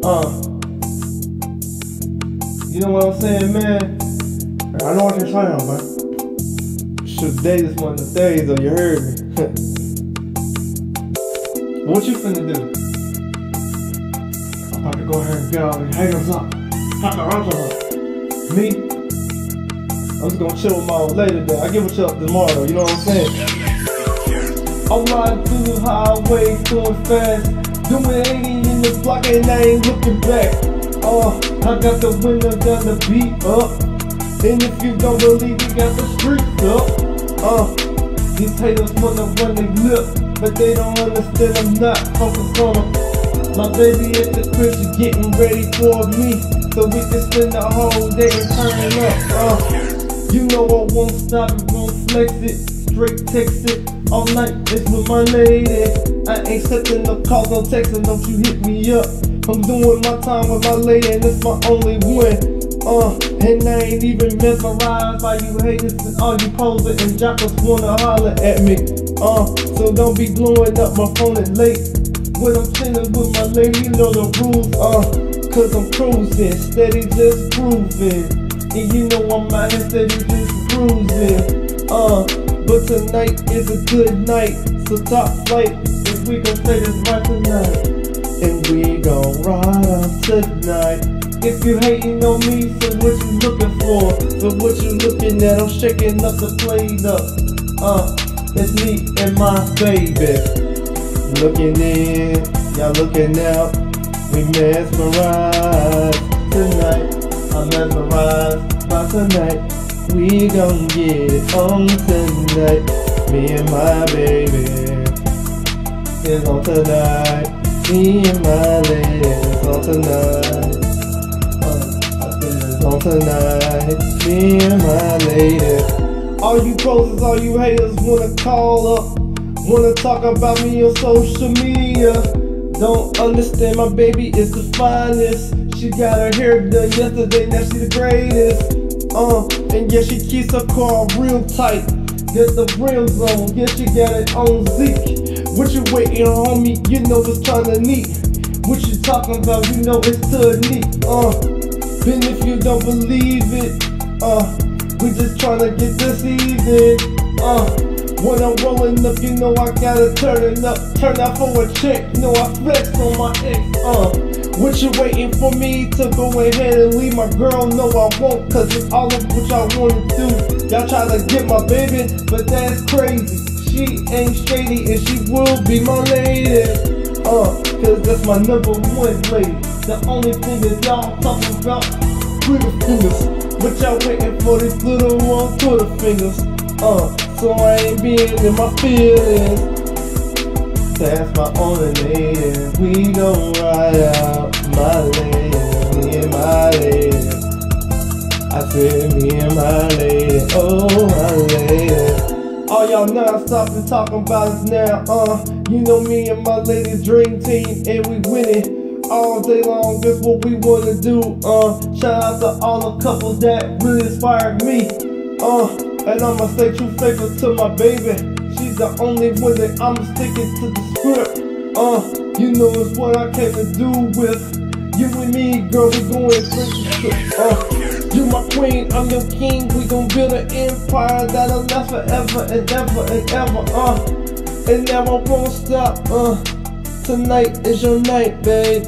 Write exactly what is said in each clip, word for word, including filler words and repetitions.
Uh, you know what I'm saying, man? I know what you're saying, man. Should day is one of the days, though, you heard me. What you finna do? I'm about to go ahead and get all these haters up. Have to run to her. Me? I'm just gonna chill with my old lady though. I give a chill up tomorrow, you know what I'm saying? I'm riding through the highway, going fast. Doing eighty in the block and I ain't looking back. Uh, I got the window down the beat up. And if you don't believe we got the streets up. Uh, these haters wanna run their lip, but they don't understand I'm not focused on them. My baby at the crib, she getting ready for me, so we can spend the whole day and turn up. Uh, you know I won't stop it, won't flex it, straight text it all night. It's with my lady. I ain't accepting no calls, no texting, don't you hit me up. I'm doing my time with my lady, and it's my only win. Uh, and I ain't even mesmerized by you haters and all you posers and jockers wanna holler at me. Uh, so don't be blowing up my phone at late. When I'm chillin' with my lady, you know the rules. Uh, cause I'm cruising, steady just grooving. And you know I'm out here steady just cruising. Uh, but tonight is a good night, so top flight, if we gon' stay this right tonight. And we gon' ride out tonight. If you hating on me, so what you looking for? So what you looking at? I'm shaking up the plate up. Uh, it's me and my baby. Looking in, y'all looking out. We mesmerized tonight. I'm mesmerized by tonight. We gon' get it on tonight. Me and my baby is on tonight. Me and my lady is on tonight. On tonight, me and my lady. All you posers, all you haters wanna call up, wanna talk about me on social media. Don't understand, my baby is the finest. She got her hair done yesterday, now she the greatest. Uh, and yeah, she keeps her car real tight. Get the rims on, yeah, she got it on Zeke. What you waiting, homie? You know it's kinda neat. What you talking about? You know it's too neat. Uh. And if you don't believe it, uh, we just tryna get this even. Uh, when I'm rolling up, you know I gotta turn it up, turn out for a check. You know I flex on my ex. Uh, what you waiting for me to go ahead and leave my girl? No, I won't, cause it's all of what y'all wanna do. Y'all try to get my baby, but that's crazy. She ain't shady and she will be my lady. Uh, cause that's my number one lady. The only thing is y'all talking about Twitter fingers, but y'all waiting for these little one Twitter fingers. Uh, so I ain't being in my feelings. That's my only lady. We gon' ride out, my lady, me and my lady. I said me and my lady, oh my lady. All y'all non-stop and talking about us now. Uh, you know me and my lady dream team, and we winning. All day long, that's what we wanna do. Uh, shout out to all the couples that really inspired me. Uh, and I'ma stay true faithful to my baby. She's the only one that I'm sticking to the script. Uh, you know it's what I came to do with you and me, girl. We going straight. Uh, you my queen, I'm your king. We gon' build an empire that'll last forever and ever and ever. Uh, and now I won't stop. Uh, tonight is your night, babe.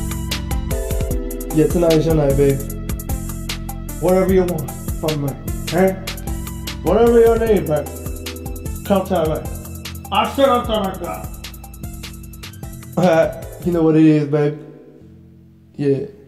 Yeah, tonight is your night, babe. Whatever you want from me, okay? Whatever your name, babe. Come tell me. I said I'm gonna go. Alright, you know what it is, babe. Yeah.